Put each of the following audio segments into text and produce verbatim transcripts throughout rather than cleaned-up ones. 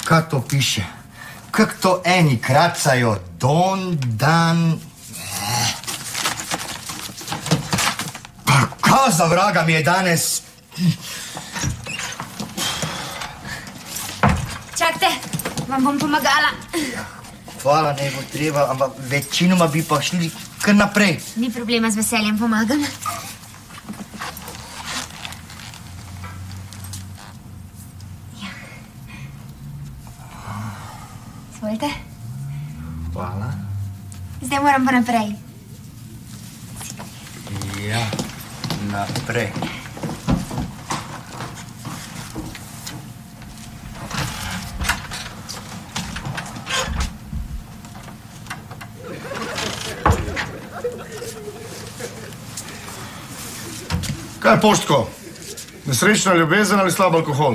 Kaj to piše? Kako to eni kracajo? Don, dan... Pa kaj za vraga mi je danes? Čakajte, vam bom pomagala. Hvala, ne bo treba, ampak večinoma bi pa šli kar naprej. Ni problema, z veseljem pomagam. Ja. Izvolite. Hvala. Zdaj moram pa naprej. Ja, naprej. Kaj je poštko? Nesrečna ljubezen ali slab alkohol?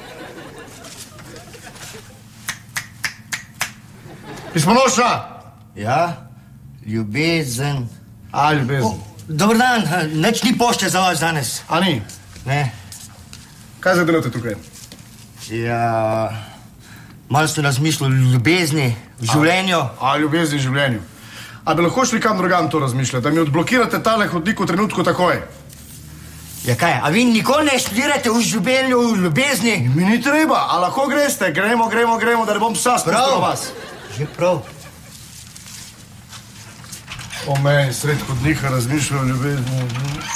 Pismonoša? Ja, ljubezen. A, ljubezen. O, dober dan, nič ni pošte za vas danes. A ni? Ne. Kaj zdaj delate tukaj? Ja, malo ste razmišljali o ljubezni, v življenju. A, a ljubezni v življenju. A bi lahko šli kam drugam to razmišljati, da mi odblokirate tale hodnik v trenutku takoj? Ja kaj, a vi nikoli ne študirate v življenju, v ljubezni? Mi ni treba, a lahko greste? Gremo, gremo, gremo, da ne bom psa spustil vas. Že prav. O meni, sred hodnika razmišljajo o ljubezni.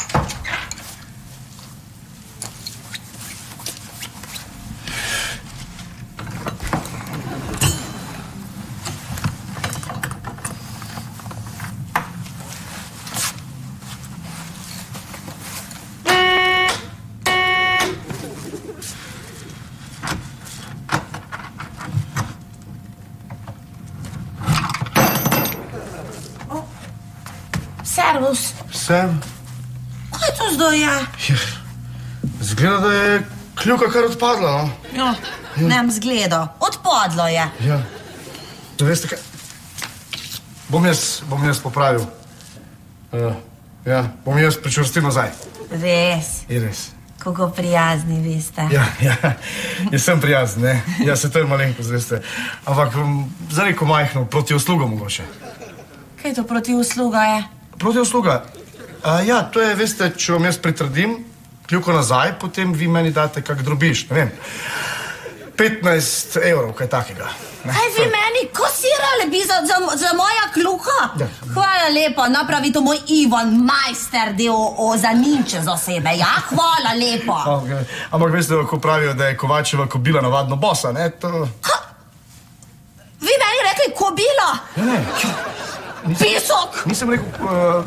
Servus. Sem? Kaj to zdaj je? Ja, zgleda, da je kljuka kar odpadla, no? Ja, nem zgleda. Odpadlo je. Ja. Da veste kaj? Bom jaz, bom jaz popravil. Uh, ja, bom jaz pričvrstil nazaj. Res. Je res. Kako prijazni vi ste. Ja, ja, jaz sem prijazen, ne? Ja, se to je malenkost, veste. Ampak za neko majhno, proti uslugo mogoče. Kaj to proti usluga je? Proti usluga? A, ja, to je, veste, če vam jaz pritrdim kljuko nazaj, potem vi meni date kak drobiš, ne vem, petnajst evrov, kaj takega. Ne? Kaj vi meni kosirali bi za, za, za moja kljuka? Ja. Hvala lepa, napravi to moj Ivan, majster del o zaninče za sebe, ja? Hvala lepa. Okay. Ampak veste, ko pravijo, da je Kovačeva kobila navadno bosa, ne? To... Ha? Vi meni rekli kobila? Ne, ne. Pisok! Nisem rekel... Uh...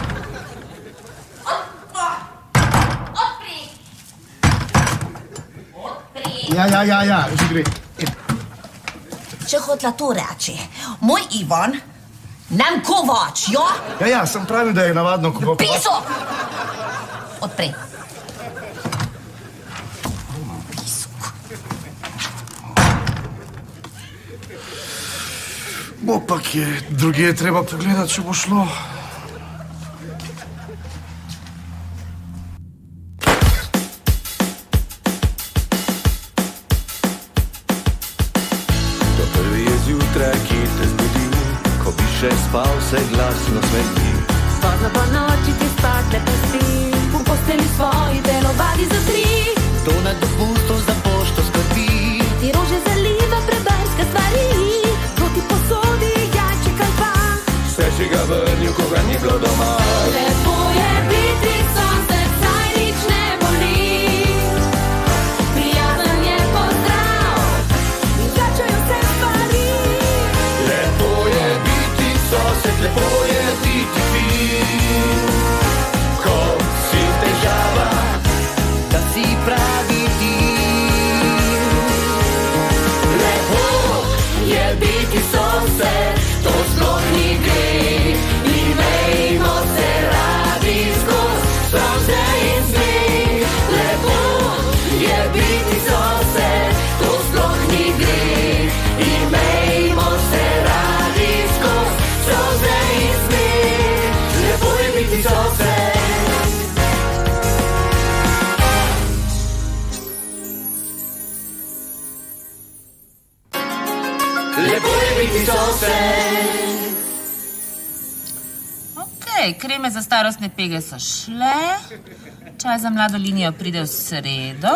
Odpri! Odpri! Ja, ja, ja, ja, že gre. Če hotla to reči, moj Ivan, nem Kovač, jo? Ja, ja, sem pravil, da je navadno... Ko... Pisok! Odpri. Bo pa kje, drugi je treba pogledati, če bo šlo. To prvi je zjutraj, ki te zbudil, ko bi še spal, se glasno smejil. Pozno po noči ti spat ne pusti, v posteli svoji telovadi za tri. To nad dopustom za pošto skrbi, Ti rože zaliva preberske stvari, to ti posodi jajček ali pa. vse si ga vrnil, ko ga ni bilo doma. Lepo je biti sonce, saj nič ne boli. Prijazen je pozdrav in začajo se stvari. Lepo je biti sosed, lepo je biti fin. Ko si težava, da si pravi ti. Lepo je biti sosed, to sploh ni grej. Imejmo se radi skozi. se. Okej, kreme za starostne pege so šle. Čaj za mlado linijo pride v sredo.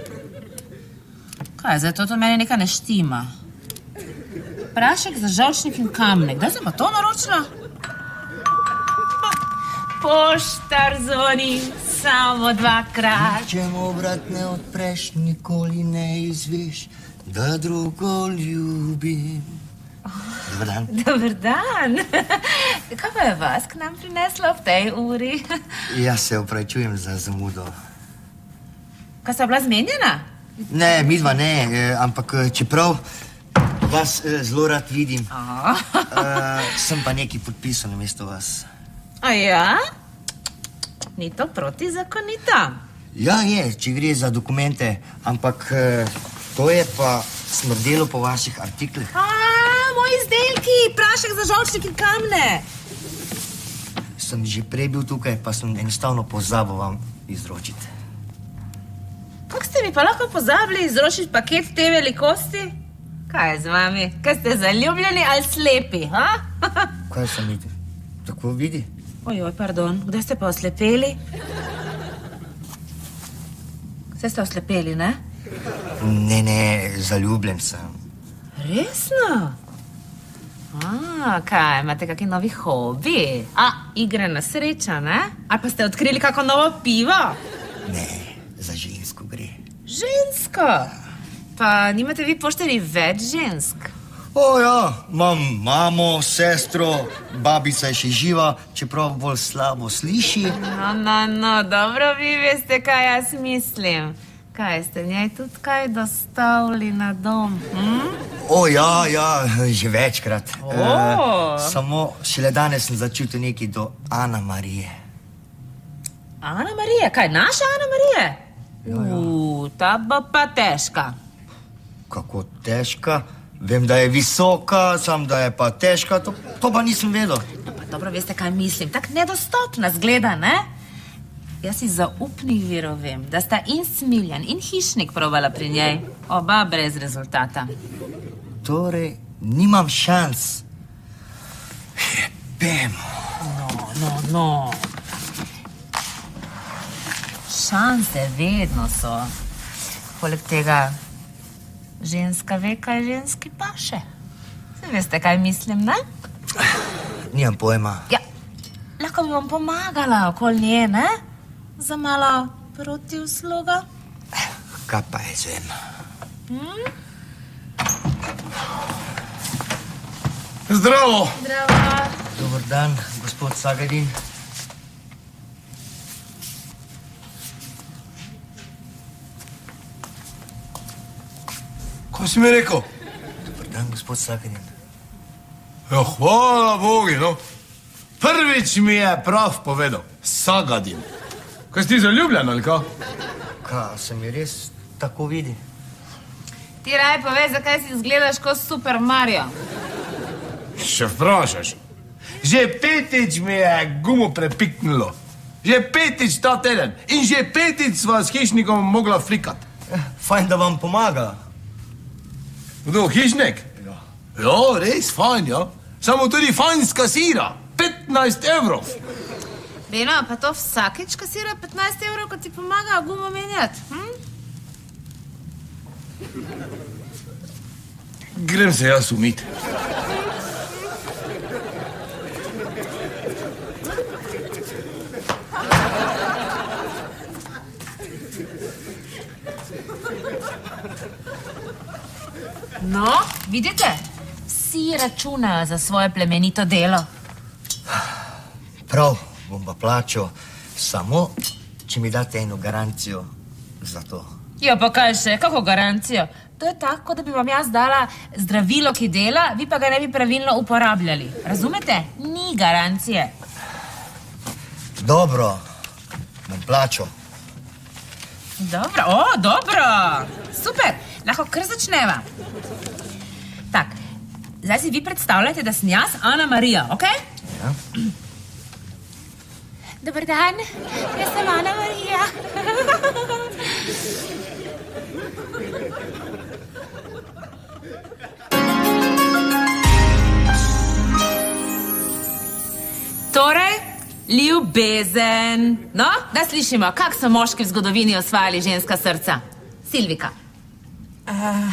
Kaj, zdaj to to meni nekaj ne štima. Prašek za žolčnik in kamne. Kdaj sem pa to naročila? Poštar zvoni samo dvakrat. Če mu vrat ne odpreš, nikoli ne izveš, da drugo ljubim. Dobar dan. Dobar dan. Kaj pa je vas k nam prineslo v tej uri? Ja se opravičujem za zamudo. Kaj sta bila zmenjena? Ne, midva ne, eh, ampak čeprav vas eh, zelo rad vidim, eh, sem pa nekaj podpisal namesto vas. A ja? Ni to protizakonito? Ja, je, če gre za dokumente, ampak eh, to je pa smrdelo po vaših artiklih. A, moji izdelki, prašek za žolčnik in kamne. Sem že prej bil tukaj, pa sem enostavno pozabil vam izročiti. Kako ste mi pa lahko pozabili izročiti paket te velikosti? Kaj je z vami? Kaj ste zaljubljeni ali slepi, ha? Kaj sem videl? Tako vidi? Ojoj, pardon, kdaj ste pa oslepeli? Kdaj ste oslepeli, ne? Ne, ne, zaljubljen sem. Resno? A, kaj, imate kakšen novi hobi? A, igre na sreča, ne? Ali pa ste odkrili kako novo pivo? Ne, za žensko gre. Žensko? Pa nimate vi pošteni več žensk? O ja, imam mamo, sestro, babica je še živa, čeprav bolj slabo sliši. No, no, no, dobro vi veste, kaj jaz mislim. Kaj, ste njej tudi kaj dostavili na dom? Hm? O ja, ja, že večkrat. O. E, samo šele danes sem začutil nekaj do Ana Marije. Ana Marije? Kaj, naša Ana Marije? Ja, ja. U, ta bo pa težka. Kako težka? Vem, da je visoka, sam da je pa težka, to, to pa nisem vedel. No, pa dobro veste, kaj mislim. Tak nedostopna zgleda, ne? Jaz iz zaupnih virov vem, da sta in Smiljan in Hišnik probala pri njej. Oba brez rezultata. Torej, nimam šans. Jebem. No, no, no. Šanse vedno so. Poleg tega, ženska ve, kaj ženski paše. Saj veste, kaj mislim, ne? Nimam pojma. Ja, lahko bi vam pomagala okoli nje, ne? Za malo protiusluga. Kaj pa je zvem? Hmm? Zdravo! Zdravo. Dobar dan, gospod Sagadin. Kaj si mi rekel? Dobar dan, gospod Sagadin. Ja, hvala Bogi, no. Prvič mi je prav povedal. Sagadin. Kaj si ti zaljubljen, ali kaj? Kaj, se mi res tako vidi? Ti raj povej, zakaj si izgledaš kot Super Mario. Še vprašaš. Že petič mi je gumo prepiknilo. Že petič ta teden. In že petič sva s Hišnikom mogla flikat. Fajn, da vam pomaga. Kdo, Hišnik? Ja. Ja, res fajn, ja. Samo tudi fajn skasira. petnajst evrov. Beno, pa to vsakeč kasira petnajst evrov, ko ti pomaga gumo menjati. Hm? Grem se jaz umit. No, vidite? Vsi računajo za svoje plemenito delo. Prav, bom pa plačal, samo če mi date eno garancijo za to. Ja, pa kaj še? Kako garancijo? To je tako, da bi vam jaz dala zdravilo, ki dela, vi pa ga ne bi pravilno uporabljali. Razumete? Ni garancije. Dobro, bom plačal. Dobro, o, dobro. Super, lahko kar začneva. Tak, zdaj si vi predstavljate, da sem jaz Ana Marija, okej? Ja. Dobar dan, jaz sem Ana Marija. Ljubezen. No, da slišimo, kak so moški v zgodovini osvajali ženska srca. Silvika. Uh,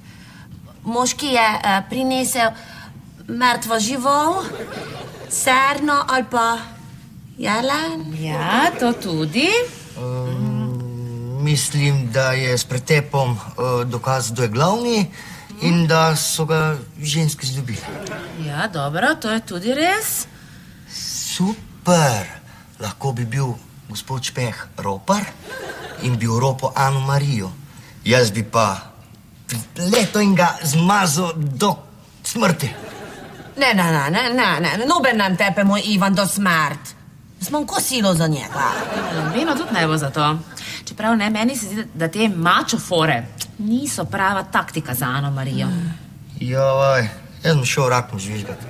moški je uh, prinesel mrtvo žival, serno ali pa jelen. Ja, to tudi. Um, mislim, da je s pretepom uh, dokaz, kdo je glavni in da so ga ženske zljubili. Ja, dobro, to je tudi res. Super. Lahko bi bil gospod Špeh ropar in bi ropal Ano Marijo. Jaz bi pa leto in ga zmazal do smrti. Ne, ne, ne, ne, ne, ne, noben nam tepe, moj Ivan, do smrt. Smo kosilo za njega. Beno tudi ne bo za to. Čeprav ne, meni se zdi, da te mačo fore niso prava taktika za Ano Marijo. Joj, jaz bom šel rakom žvižgati.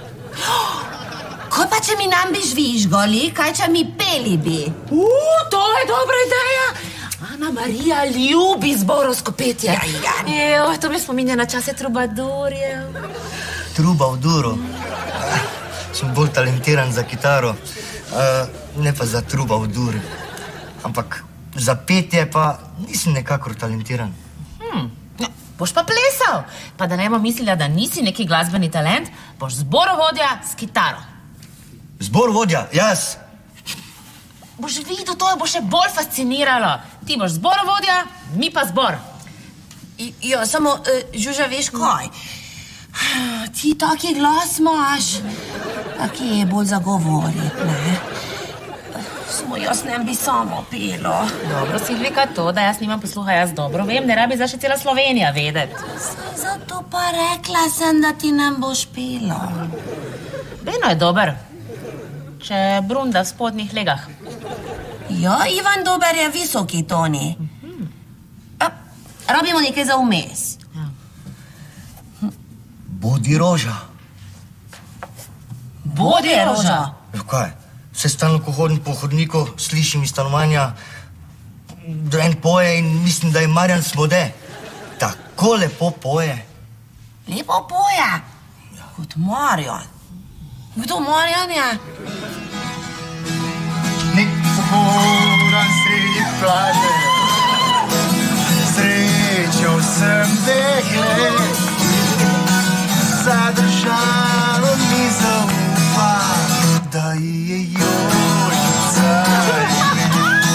Kaj pa, če mi nam bi žvižgali, kaj če mi peli bi? Uh, to je dobra ideja. Ana Marija ljubi zborovsko petje. Ja, ja. Joj, to me spominja na čase trubadurjev. Trubaduro? Ah, sem bolj talentiran za kitaro, uh, ne pa za trubadur. Ampak za petje pa nisem nekakor talentiran. Hmm. No, boš pa plesal. Pa da ne bo mislila, da nisi neki glasbeni talent, boš zborovodja s kitaro. Zborovodja, jaz? Boš videl, to jo bo še bolj fasciniralo. Ti boš zborovodja, mi pa zbor. Jo, samo, uh, Žuža, veš kaj? Ti taki glas imaš, taki je bolj zagovoriti, ne? Samo jaz ne bi samo pelo. Dobro, Silvika, to, da jaz nimam posluha, jaz dobro vem, ne rabi zaše cela Slovenija vedeti. Zato pa rekla sem, da ti nam boš pelo. Beno je dober, če brunda v spodnjih legah. Ja, Ivan dober je visoki toni. A, rabimo nekaj za vmes. Ja. Bodi roža. Bodi roža. Ja, kaj? Vse stalno, ko hodim po hodniku, slišim iz stanovanja, da en poje in mislim, da je Marjan Smode. Tako lepo poje. Lepo poje? Ja. Kot Marjan. Kdo Marjan je? Nek pohoran sredi plaže, srečal sem dekle, zadržalo mi zaupa, da je Jožica ime.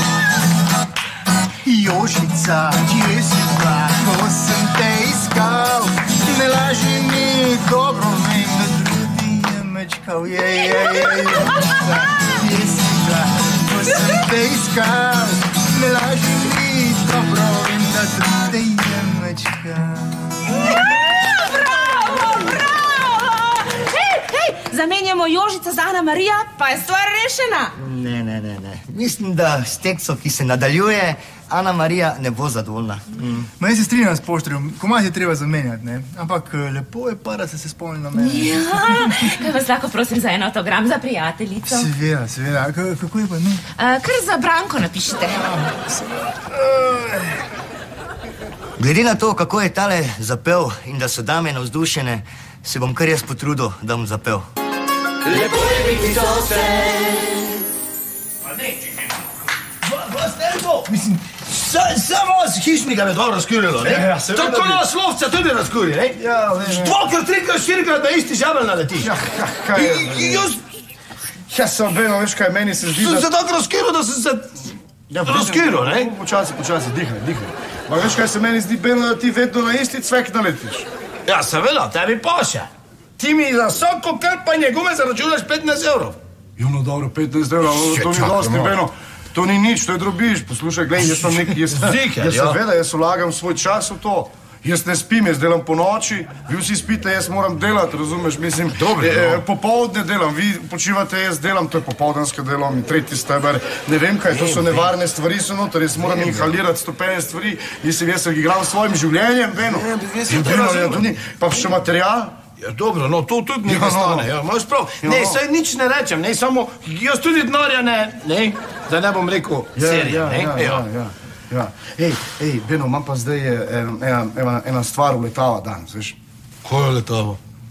Jožica, kje si bila, ko sem te iskal, ne laži mi, dobro vem, da drugi je mečkal, je, je, je, Jožica, kje si bila, ko sem te iskal, ne laži mi, dobro vem, da drugi je mečkal. Zamenjamo Jožica za Ana Marija, pa je stvar rešena. Ne, ne, ne, ne. Mislim, da s teksto, ki se nadaljuje, Ana Marija ne bo zadovoljna. Mm. Meni se strinjam s poštarjem, komad je treba zamenjati, ne? Ampak lepo je pa, da ste se spomnili na mene. Ja, kaj vas lahko prosim za en autogram za prijateljico? Seveda, seveda. K kako je pa ime? Uh, kar za Branko napišite. Glede na to, kako je tale zapel in da so dame navzdušene, se bom kar jaz potrudil, da bom zapel. Lepo je biti sonce. Pa ne, če je. Vas ne to, mislim, samo vas hišnika me dobro razkurilo, ne? Ja, seveda. Tako nas lovca tudi razkuri, ne? Ja, vem. Dvokrat, trikrat, štirikrat na isti žabelj naletiš. Ja, kaj je? I- Jaz Jaz sem vedno, veš kaj, meni se zdi, sem da... se tako razkuril, da sem se Ja, razkuril, ne? Počasi, počasi, dihne, dihne. Ma veš kaj se meni zdi, Beno, da ti vedno na isti cvek naletiš. Ja, seveda, tebi paše. Ti mi za vsako krpanje gume zaračunaš petnajst evrov. Jo, no dobro, petnajst evrov, Še to ni čakaj dosti, malo. Beno. To ni nič, to je drobiž. Poslušaj, glej, jaz sem neki, jaz, Ziher, jaz ja. seveda, jaz vlagam svoj čas v to. Jaz ne spim, jaz delam po noči, vi vsi spite, jaz moram delati, razumeš, mislim, Dobro, e, no. popoldne delam, vi počivate, jaz delam, to je popoldansko delo, in tretji steber, ne vem kaj, to so nevarne stvari, so noter, jaz moram inhalirati stopene stvari, mislim, jaz se igram s svojim življenjem, Beno. Ne, jaz In to Beno, razumem. ja, to ni, pa še material. Ja, dobro, no, to tudi nekaj Ja, no. stane, ja, imaš prav. Ja, Ne, no. saj nič ne rečem, ne, samo, jaz tudi denarja ne, ne, da ne bom rekel serija, ne, ja, ja, ja, ja. Ej, ej, Beno, imam pa zdaj eh, ena, ena, ena stvar uletava danes, veš. Ko je letavo?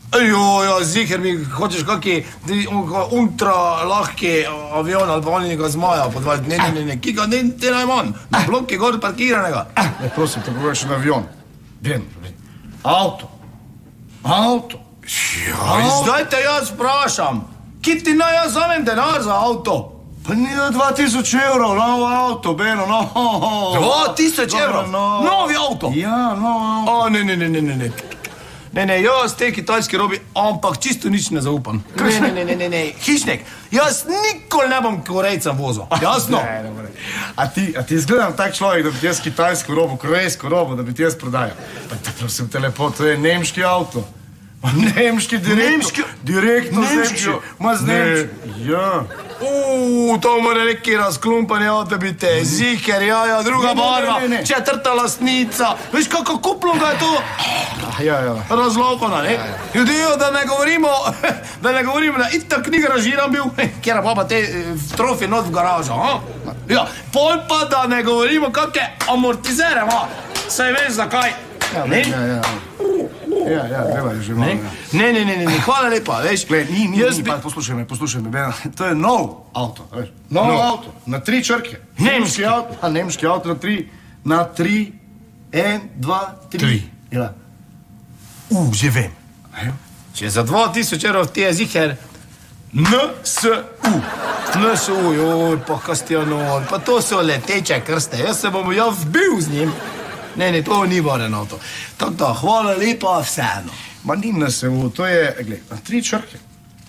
Jo, ja, ziher mi hočeš kaki ultra lahki avion ali pa onega zmaja podvaliti. Ne, ne, ne, ne, ki ga ne, te najmanj. Na bloki gor parkiranega. Ne, prosim, te pogledaš na avion. Ben, avto. Avto. Ja, zdaj te jaz vprašam. Ki ti naj jaz zamem denar za avto? Pa ni na dva tisoč evrov, nov avto, Beno, no. Dva tisoč evrov? Novi avto? Ja, nov avto. O, ne, ne, ne, ne, ne, ne. Ne, ne, jaz te kitajski robi, ampak čisto nič ne zaupam. Ne, ne, ne, ne, ne, ne, Hišnik, jaz nikoli ne bom Korejcem vozil, jasno? Ne, ne, ne. A ti, a ti izgledam tak človek, da bi ti jaz kitajsko robo, korejsko robo, da bi ti jaz prodajal. Pa te prosim te lepo, to je nemški avto. Nemški direktno. Nemški? Direktno z Nemški? Nemčijo. Ma z Nemčijo. Ja. Uuu, to mora neki razklumpanje avto biti. Ziher, ja, ja, druga Ne, ne, barva, ne, ne, ne. četrta lastnica. Veš, kako kuplonga je to? Ja, ja. Razlokona, ne? Ljudijo, da ne govorimo, da ne govorimo, da itak ni garažiran bil, kjer pa pa te eh, trofi not v garažo, ha? Ja, pol pa da ne govorimo, kakve amortizere ima. Saj veš, zakaj. Ne? Ja, ja. Ja, ja, treba je že malo. Ne, ne, ne, ne, ne, hvala lepa, veš. Gled, ni, ni, Jaz ni, bi- pa poslušaj me, poslušaj me, Bena. To je nov avto, veš. Nov Nov. avto, na tri črke. Nemški. avto, a nemški avto na tri, na tri, en, dva, tri. Tri. Ja. U, že vem. Če za dva tisoč evrov ti je ziher N S U. N S U, joj, pa Kastijanor, pa to so leteče krste, jaz se bom ja vbil z njim. Ne, ne, to ni varen avto. Tako da, hvala lepa vseeno. Ma ni na se u, to je, gled, na tri črke.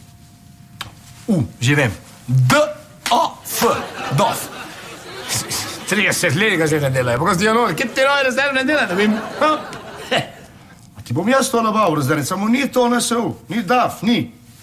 U, že vem. D A F. Dof. trideset let ga že ne delajo. Pa Kastijanor, kje ti raje rezervne dela, ne vem. Ha? He. A ti bom jaz to nabavil, razdaren, samo ni to na se u, ni D A F, ni.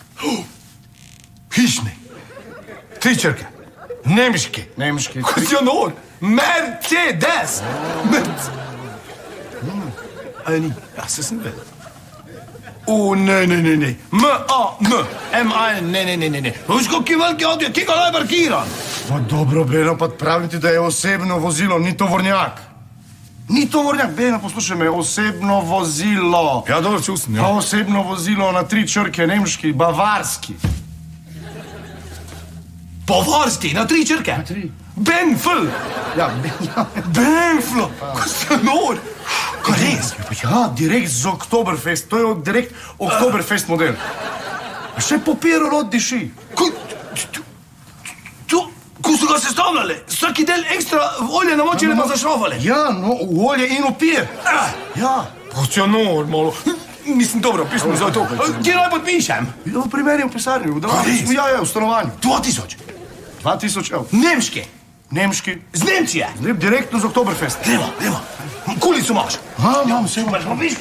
Hišni. Tri črke. Nemški. Nemški. Kastijanor. Mercedes. Mercedes. Ali ni? Ja, se sem vedel. U, ne, ne, ne, ne. M A N. M A N, ne, ne, ne, ne, ne. Veš, kakvi veliki avto je, ki ga naj parkiram? Ma dobro, Beno, pa pravim ti, da je osebno vozilo, ni tovornjak. Ni tovornjak, Beno, poslušaj me, osebno vozilo. Ja, dobro, čustim, Pa osebno vozilo na tri črke, nemški, bavarski. Bavarski, na tri črke. Na tri. Benfl. Ja, ja. Benfl. Kastijanor. Kaj res? Ja, direkt z Oktoberfest, to je direkt Oktoberfest model. A še papir rod diši. Ko, to, ko so ga sestavljali, vsaki del ekstra olje namočili pa zašrafali. Ja, no, v olje in v pir. Ja. Kastijanor, malo. Mislim, dobro, pismo za to. Kje naj podpišem? Ja, v primeri v pisarni, v domu. res? Ja, ja, v stanovanju. Dva tisoč. Dva tisoč evrov. Nemški. Nemški. Z Nemčije. Zdaj direktno z Oktoberfest. Gremo, gremo. Kulico imaš. Ha, imam vse. Pa viš,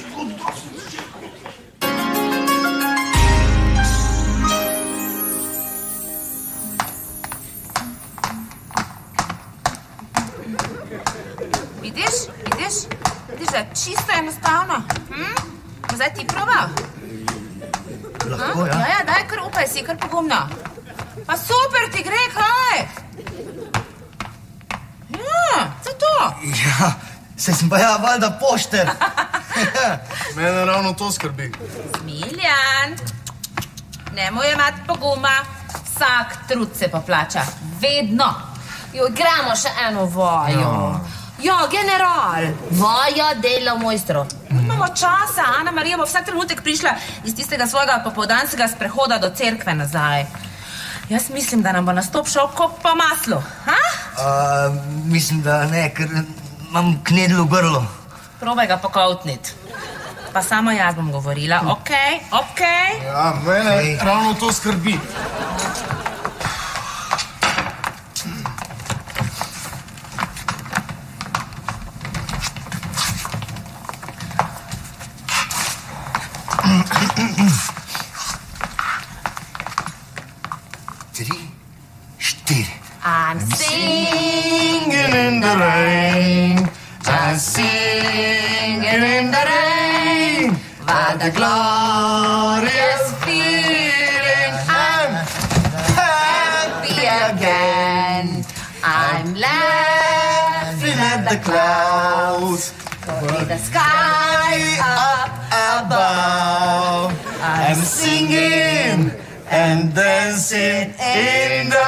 Vidiš, vidiš, vidiš, da je čisto enostavno. Hm? Zdaj ti probal. Lahko, Ja, ja? ja, daj kar upaj si, kar pogumno. Pa super ti gre, kaj? Ja, za to. Ja, se sem pa ja valjda pošter. Mene ravno to skrbi. Smiljan, nemoj imati poguma, vsak trud se poplača, vedno. Jo, igramo še eno vajo. Ja, general, vaja dela mojstrov. Imamo časa, Ana Marija bo vsak trenutek prišla iz tistega svojega popoldanskega sprehoda do cerkve nazaj. Jaz mislim, da nam bo nastop šel kot po maslu. Ha? Uh, mislim, da ne, ker imam knedlo v grlu. Probaj ga pokoltniti. Pa samo jaz bom govorila, okej, okej. Ja, mene Ej. ravno to skrbi. Tri, štiri. I'm singing In the rain, I'm singing in the rain, what a glorious feeling. I'm happy again. I'm laughing at the clouds, with the sky up above. I'm singing and dancing in the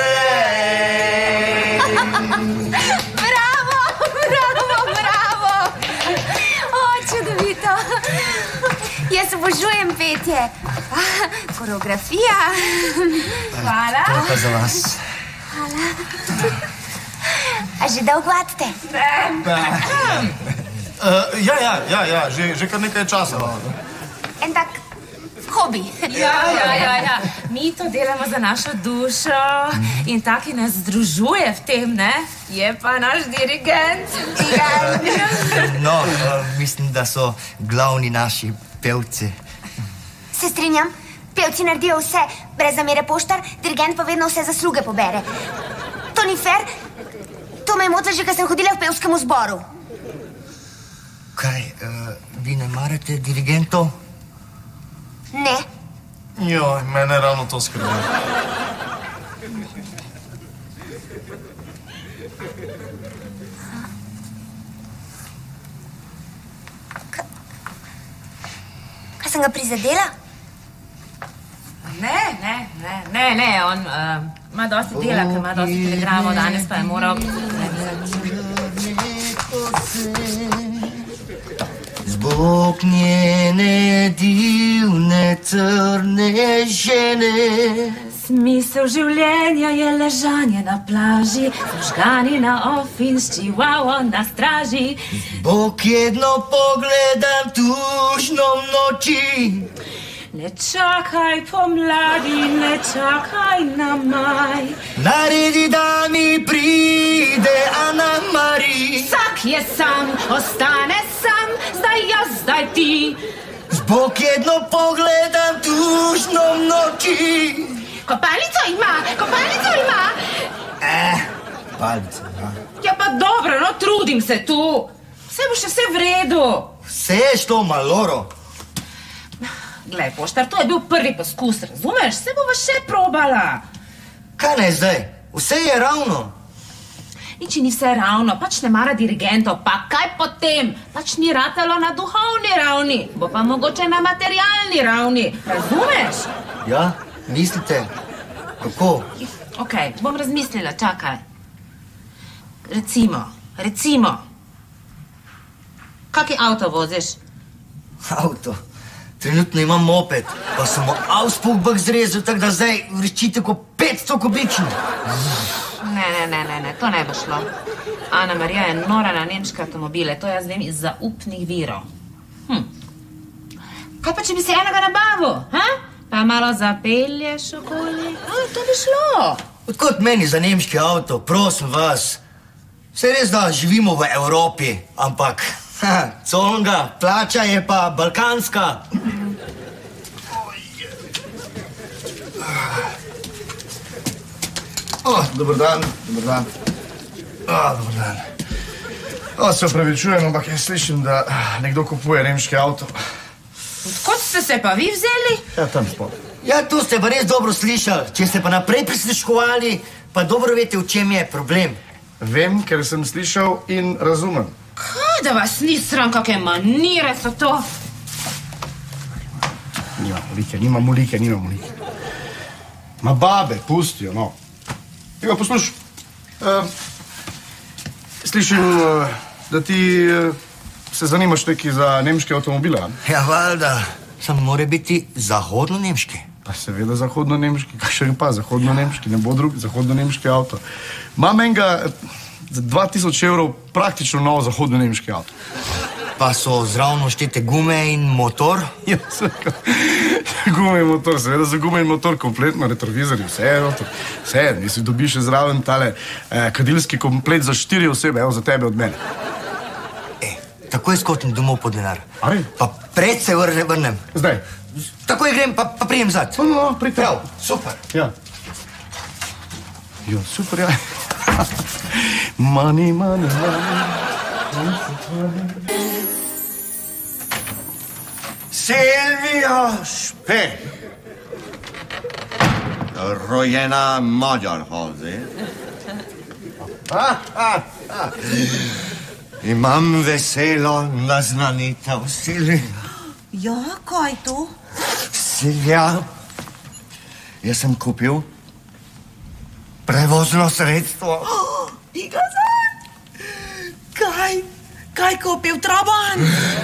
rain. Bravo, bravo, bravo. O, čudovito. Jaz obožujem petje. Koreografija. Hvala. To je pa za vas. Hvala. A že dolgo vadite? Uh, ja, ja, ja, ja, že, že kar nekaj časa. En tak hobi. Ja, ja, ja, ja. Mi to delamo za našo dušo in taki nas združuje v tem, ne? Je pa naš dirigent. No, uh, mislim, da so glavni naši pevci. Se strinjam. Pevci naredijo vse, brez zamere Poštar, dirigent pa vedno vse zasluge pobere. To ni fair. To me je motilo že, ko sem hodila v pevskemu zboru. Kaj, uh, vi ne marate dirigentov? Ne. Joj, mene ravno to skrbi. Kaj sem ga prizadela? Ne, ne, ne, ne, ne, on uh, ima dosti dela, ker ima dosti telegramov, danes pa je moral... Zbog njene divne crne žene. Smisel življenja je ležanje na plaži, zažgani na off in s čivavo na straži. Zbog jedno pogledam tužno v noči. Ne čakaj pomladi, ne čakaj na maj. Naredi, da mi pride Ana Mari. Vsak je sam, ostane sam, zdaj jaz, zdaj ti. Zbog jedno pogledam tužno v noči. Kopalnico ima, kopalnico ima. Eh, palico, ja. Ja pa dobro, no trudim se tu. Vse bo še vse v redu. Vse je šlo maloro. Glej, Poštar, to je bil prvi poskus, razumeš? Se bova še probala. Kaj naj zdaj? Vse je ravno. Nič ni vse ravno, pač ne mara dirigentov, pa kaj potem? Pač ni ratalo na duhovni ravni, bo pa mogoče na materialni ravni, razumeš? Ja, mislite? Kako? Ok, bom razmislila, čakaj. Recimo, recimo. Kaki avto voziš? Avto. Trenutno imam moped, pa sem mu avspuk zrezal, tako da zdaj vrečite kot petsto kubičnih. Ne, ne, ne, ne, ne, to ne bo šlo. Ana Marija je nora na nemške avtomobile, to jaz vem iz zaupnih virov. Hm. Kaj pa, če bi se enega nabavil, ha? Pa malo zapelješ okoli? A, to bi šlo. Odkot meni za nemški avto, prosim vas. Vse res, da živimo v Evropi, ampak ha, conga, plača je pa balkanska. O, dober dan, dober dan. O, dober dan. O, se opravičujem, ampak jaz slišim, da nekdo kupuje nemški avto. Odkot ste se pa vi vzeli? Ja, tam spod. Ja, tu ste pa res dobro slišali. Če ste pa naprej prisluškovali, pa dobro veste, v čem je problem. Vem, ker sem slišal in razumem. Kaj, da vas ni sram, kakve manire so to? Nima molike, nima molike, nima molike. Ma babe, pustijo, no. Evo, poslušaj. Uh, slišim, uh, da ti uh, se zanimaš neki za nemške avtomobile. Ja, valjda. Sam mora biti zahodno-nemški. Pa seveda zahodno-nemški. Kaj še pa, zahodno-nemški, ne bo drug, zahodno-nemški avto. Imam enega za dva tisoč evrov praktično nov zahodno-nemški avto. Pa so zravno štete gume in motor? Ja, seveda. Gume in motor, seveda za gume in motor, kompletno retrovizorji, vse je avto. Vse je, nisi dobiš še zraven tale eh, kadilski komplet za štiri osebe, evo za tebe od mene. E, takoj skočim domov po denar. Ali? Pa pred se vrne, vrnem. Zdaj? Takoj grem, pa, pa prijem zad. No, no, pridite. Prav, super. Ja. Jo, super, ja. Money, money, money. Silvia Spek. Rojena Magyarházi. Imam veselo naznanitev, Silvia. Ja, kaj tu? Silvija, jaz sem kupil prevozno sredstvo. Oh, Igazan! Kaj? Kaj kupil Trabant?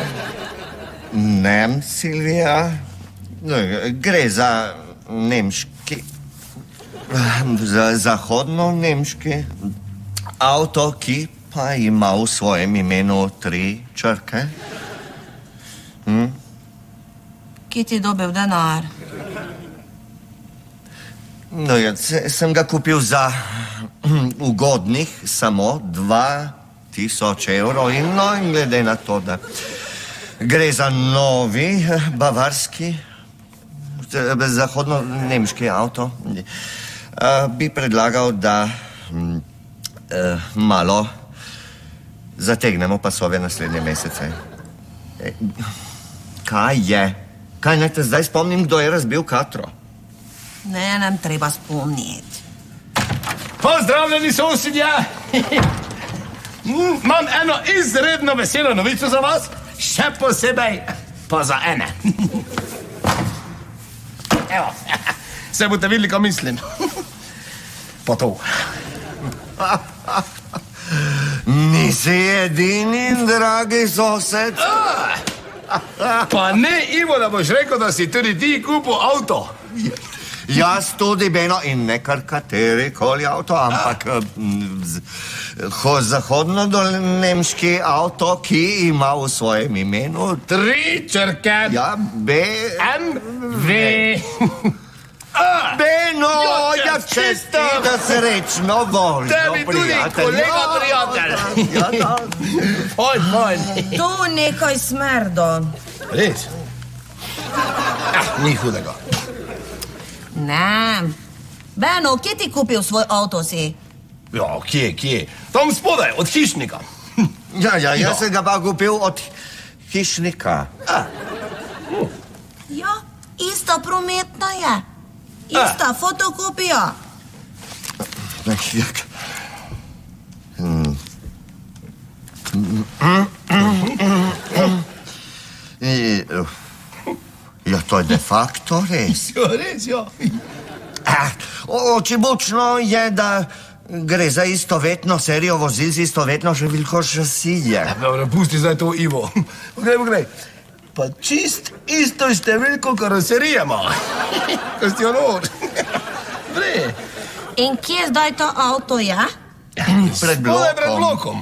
Ne, Silvija. Gre za nemški, za zahodno-nemški avto, ki pa ima v svojem imenu tri črke. Hm? Kje ti dobil denar? No, jaz sem ga kupil za ugodnih samo dva tisoč evrov in no, in glede na to, da gre za novi bavarski zahodno-nemški avto, bi predlagal, da malo zategnemo pasove naslednje mesece. Kaj je? Kaj naj te zdaj spomnim, kdo je razbil Katro? Ne, nam treba spomniti. Pozdravljeni sosedja! Imam eno izredno veselo novico za vas, še posebej pa za ene. Evo, se boste videli, ko mislim. Pa to. Nisi edini, dragi sosed. Pa ne, Ivo, da boš rekel, da si tudi ti kupil avto. Jaz tudi, Beno, in ne kar katerikoli avto, ampak zahodno-nemški avto, ki ima v svojem imenu tri črke. Ja, B... N, V... Beno, ja česti, da srečno voljo, tebi tudi, kolega prijatelj. Fajn, fajn. Tu nekaj smrdo. Res? Ah, ni hudega. Ne. Beno, kje ti kupil svoj avto si? Ja, kje, kje? Tam spodaj, od hišnika. Ja, ja, jaz sem ga pa kupil od hišnika. Ja, ista prometna je. Ista fotokopija. Ja, to je de facto res. Ja, res, ja. Očimučno je, da gre za istovetno serijo vozil z istovetno številko šasije. Dobro, pusti zdaj to, Ivo. Poglej, poglej. Pa čist isto številko karoserije ima. Kastionor. Vre. In kje zdaj to avto je? Pred blokom. Spodaj pred blokom.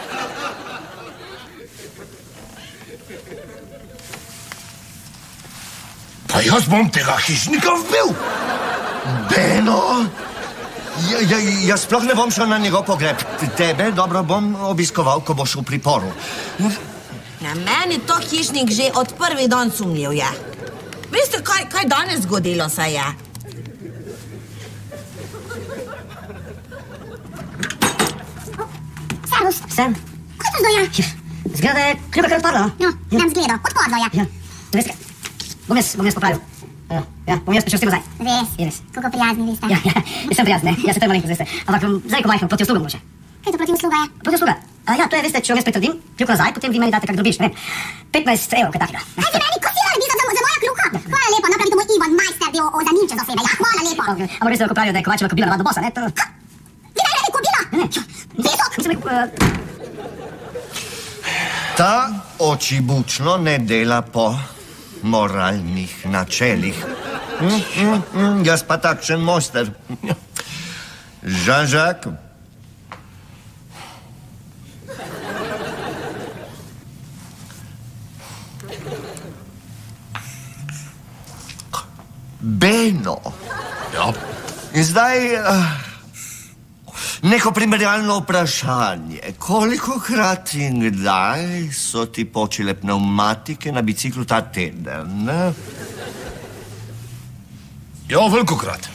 Pa jaz bom tega hišnika vbil. Beno! Ja, ja, jaz sploh ne bom šel na njegov pogreb. Tebe dobro bom obiskoval, ko boš v priporu. Na meni to hišnik že od prvi dan sumljiv je. Veste, kaj, kaj danes zgodilo se je? Servus. Sem. Kaj to zdaj je? Zgleda, da je kljuba kar odpadlo. No, nam zgleda. Odpadlo je. Ja. Veste, bom jaz, bom jaz popravil. Uh, ja, bom jaz prišel s tem nazaj. Res? Je res. Kako prijazni vi ste. Ja, ja, jaz sem prijazen, ne? Jaz sem to malenko, veste. Ampak zdaj, ko majhno, proti uslugam moče. Kaj to proti usluga je? Proti usluga? A, ja, to je, veste, če vam jaz pritrdim, kljuko nazaj, potem vi meni date kak drobiš, ne vem, petnajst evrov, kaj takega. Kaj ti meni, ko si naredi za, za moja kljuka? Hvala lepo, napravi to moj Ivan, majster bil o zanimče za sebe. Ja, hvala lepo. Okay. Ampak res se lahko pravijo, da je Kovačeva kobila navadno bosa, ne? To... Vi meni radi kobila? Ne, ne. Mislim, uh... Ta očibučno ne dela po moralnih načelih. Mm, mm, mm, jaz pa takšen mojster. Jean-Jacques. Beno. Ja. In zdaj uh, neko primerjalno vprašanje. Kolikokrat in kdaj so ti počile pneumatike na biciklu ta teden? Ne? Ja, velikokrat.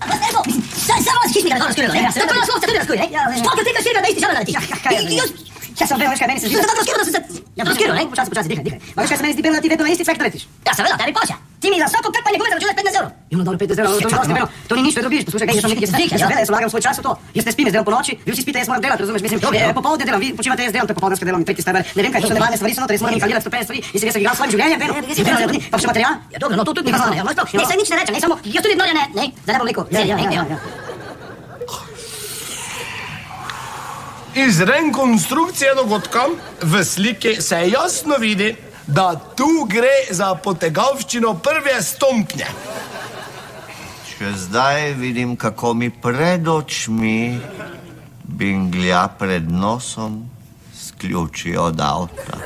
Samo s hišnika razgovor razkujelo, ne? Tako nas lovce tudi razkuje, ne? Što kad teka širga da isti žele da ti? Ja sam veo, veš kaj, meni se zdi... Dobro, skiro, da se se... Ja, skiro, ne? Počasi, počasi, dihaj, dihaj. Ma veš kaj se meni zdi bilo, da ti vedno na isti cvek tretiš. Ja, seveda, tebi poča. Ti mi za svako krpanje gube zaračunaš petnajst evrov. Jo, no, dobro, petnajst evrov, to mi dosti, Beno. To ni nič, to dobiš. Poslušaj, kaj, jaz sem nekaj, jaz sem seveda, jaz vlagam svoj čas v to. Jaz ne spim, jaz delam po noči, vi vsi spite, jaz moram delati, razumeš, mislim, popoldne delam, vi počivate, jaz delam, to je popoldansko delo, tretji steber. Ne vem, kaj to so nevarne stvari, so noter, jaz moram inhalirati stopene stvari in se jaz igram s svojim življenjem, Beno. In Beno, ja, pa še material? Ja, dobro, no, to tudi ni kazano, ja, no, sploh. Ne, se nič ne rečem, ne, samo, jaz tudi dno ne, ne, da ne bom rekel. Ja, ja, ja, ja. Iz rekonstrukcije dogodka v sliki se jasno vidi, da tu gre za potegavščino prve stopnje. Še zdaj vidim, kako mi pred očmi binglja pred nosom s ključi od avta.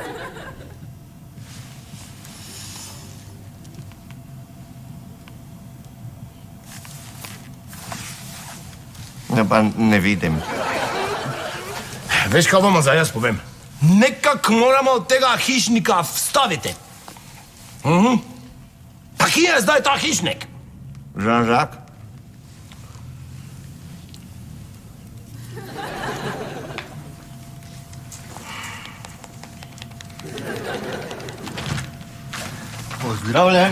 Ne, pa ne vidim. Veš, kaj bomo zdaj jaz povem? Nekako moramo tega hišnika vstaviti. Mhm. Pa kje je zdaj ta hišnik? Jean-Jacques? Pozdravljen.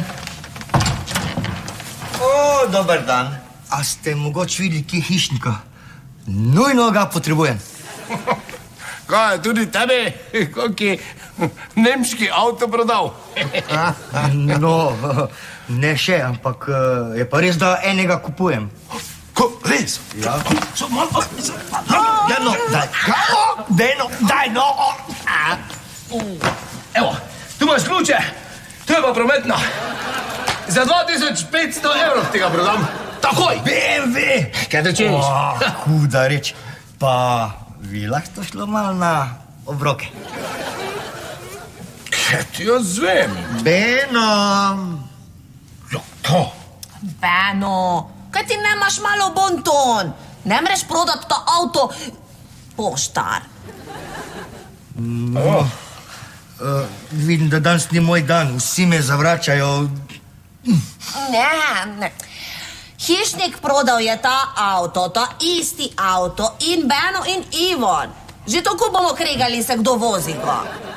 O, dober dan. A ste mogoče videli kje hišnika? Nujno ga potrebujem. Kaj, tudi tebi, kakšen nemški avto prodal? No, ne še, ampak je pa res, da enega kupujem. Ko, res? Ja. So malo... Ja, no, daj. Dej, no, daj, no. Evo, tu imaš ključe, to je pa prometno. Za dva tisoč petsto evrov ti ga prodam. Takoj. B M W. Kaj da češ? Huda reč. Pa vi lahko šlo malo na obroke. Kaj ti jaz zvem? Beno. Ja, to. Beno, kaj ti nemaš malo bonton? Ne mreš prodati ta avto poštar. No, uh, vidim, da danes ni moj dan. Vsi me zavračajo. Ne, ne. Hišnik prodal je ta avto, ta isti avto in Beno in Ivon. Že tako bomo kregali se, kdo vozi ga.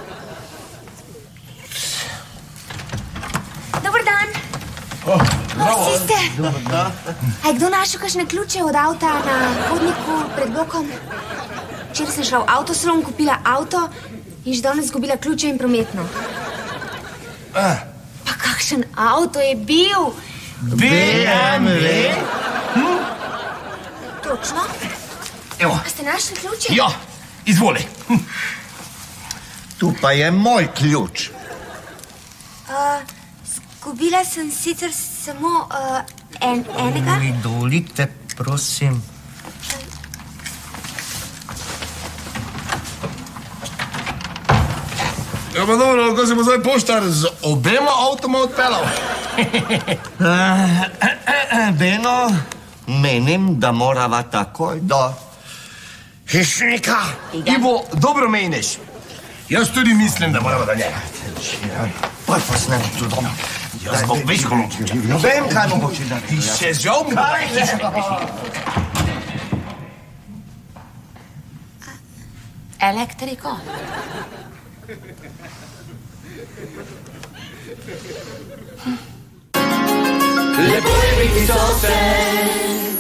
Dobar dan. Oh, Vsi ste. Dobar dan. A je kdo našel kakšne ključe od avta na hodniku pred blokom? Včeraj sem šla v avtosalon, kupila avto in že danes izgubila ključe in prometno. Ah. Pa kakšen avto je bil? B M W? Hm? Točno? Evo. A ste našli ključe? Ja, izvoli. Hm. Tu pa je moj ključ. Uh, Zgubila sem sicer samo uh, en, enega. Mi dovolite, prosim. Ja, pa dobro, ko se bo zdaj poštar z obema avtoma odpeljal. Beno, menim, da morava takoj do hišnika. Ivo, dobro meniš. Jaz tudi mislim, da moramo do njega. Poj pa snem tu doma. Jaz bom veliko noči. No vem, kaj mogoče da. Ti še žal mu daj hišnika. Elektriko. Lepo je biti sosed.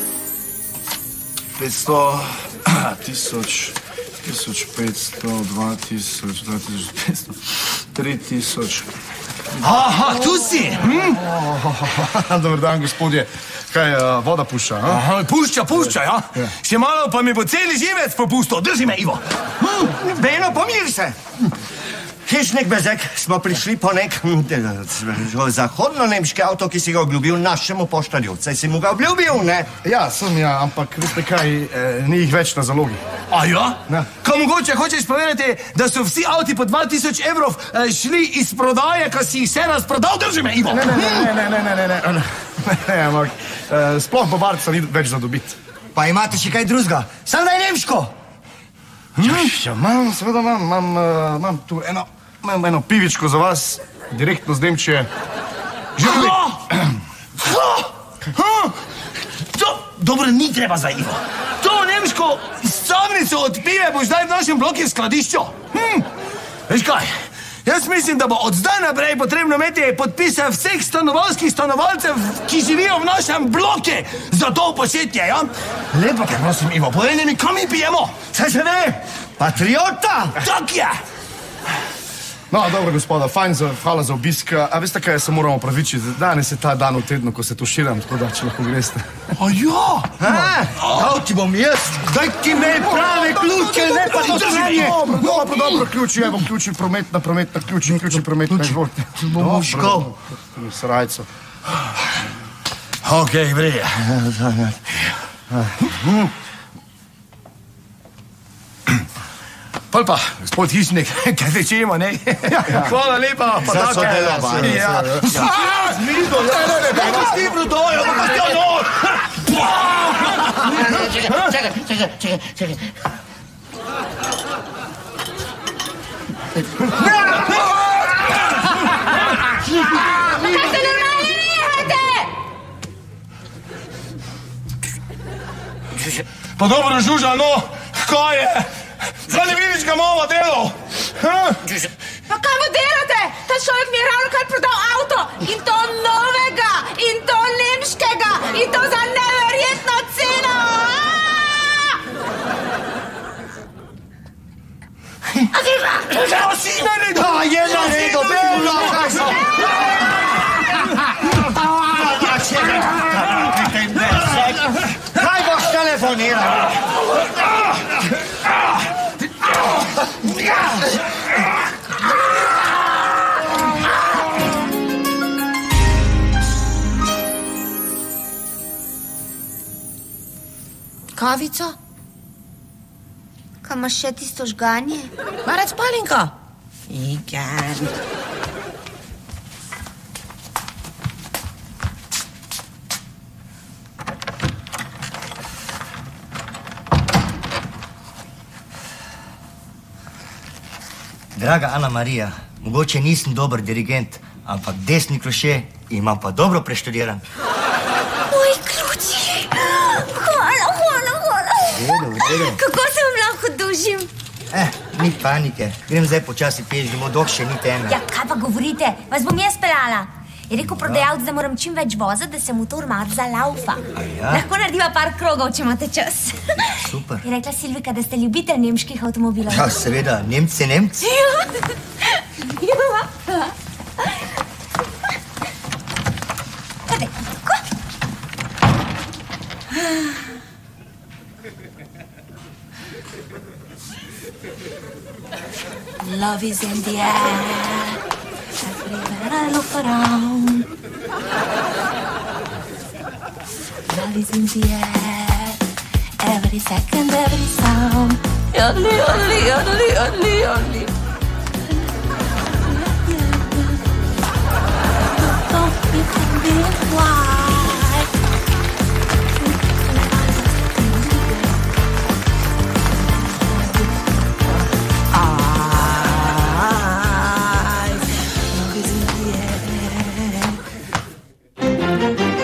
petsto, tisoč, tisoč petsto, dva tisoč, dva tisoč petsto, tri tisoč. Aha, tu si. Hm? Dobar dan, gospodje. Kaj, uh, voda pušča, a? Aha, pušča, pušča, ja? Ja. Še malo pa mi bo celi živec popustil. Drži me, Ivo. Hm, Beno, pomir se. Hišnik Bezek, smo prišli po nek zahodno-nemški avto, ki si ga obljubil našemu poštarju. Saj si mu ga obljubil, ne? Ja, sem ja, ampak veste kaj, eh, ni jih več na zalogi. A ja? Ja. Kaj mogoče hočeš povedati, da so vsi avti po dva tisoč evrov eh, šli iz prodaje, ko si jih vse razprodal? Drži me, Ivo. Ne, ne, ne, ne, ne, ne, ne, ne, ne, ne, ampak eh, sploh Bavarca ni več za dobiti. Pa imate še kaj drugega? Sam da je nemško. Ja, ja, imam, seveda imam, imam, uh, imam tu eno, imam eno pivičko za vas, direktno z Nemčije. Že To, dobro, ni treba za Ivo. To nemško Časovnico od pive boš zdaj v našem bloku v skladišču. Hm, veš kaj? Jaz mislim, da bo od zdaj naprej potrebno imeti podpise vseh stanovalskih stanovalcev, ki živijo v našem bloku za to početje, ja? Lepo, ker prosim, Ivo, povej mi, kam mi pijemo? Saj se ve, patriota! Tak je! No, dobro, gospoda, fajn, za, hvala za obisk. A veste kaj, se moramo opravičiti. Danes je ta dan v tednu, ko se tuširam, tako da, če lahko greste. A ja! Dal ti bom jaz, daj ti me prave ključe, ne pa to tranje. Dobro, dobro, dobro, ključi, evo, ključi, prometna, prometna, ključi, ključi, prometna, izvolite. Bom škal. Srajco. Ok, brije. Pol pa, gospod hišnik, kaj tečemo, ne? Hvala lepa, pa Za tako je. sodelovanje. Ja. Zmido, ne, ne, ne, ne, ne, ti brudojo, pa ti ono. Čekaj, čekaj, čekaj, čekaj. Kaj ste normalni, nehajte! Pa dobro, Žuža, no, kaj je? Zdaj ne vidiš, ga imamo delo. Pa kaj mu delate? Ta človek mi je ravno kar prodal avto in to novega in to nemškega in to za neverjetno ceno. Si naredil? A je naredil, belno, kaj so? Kaj boš telefoniral? Kavico? Kaj imaš še tisto žganje? Marec palinka? Igen. Draga Ana Marija, mogoče nisem dober dirigent, ampak desni kloše imam pa dobro preštudiran. Moj ključi! Hvala, hvala, hvala! Vredo, vredo. Kako se vam lahko dužim? Eh, ni panike, grem zdaj počasi peš, gremo dok še ni teme. Ja, kaj pa govorite? Vas bom jaz pelala. Je rekel prodajalec, da moram čim več voziti, da se motor mar zalaufa. ja? Lahko narediva par krogov, če imate čas. Super. Je rekla Silvika, da ste ljubitelj nemških avtomobilov. Ja, seveda, Nemci, Nemci. Kaj, tako? Love is in the air. Everywhere I look around. Love is in the air. Every second, every sound. Yodli, yodli, yodli, yodli, yodli. Don't you can be why? Love is in the air.